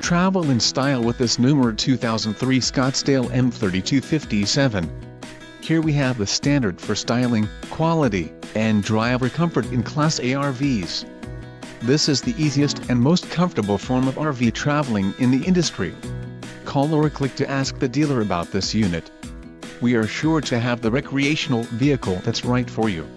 Travel in style with this Numera 2003 Scottsdale M3257. Here we have the standard for styling, quality, and driver comfort in Class A RVs. This is the easiest and most comfortable form of RV traveling in the industry. Call or click to ask the dealer about this unit. We are sure to have the recreational vehicle that's right for you.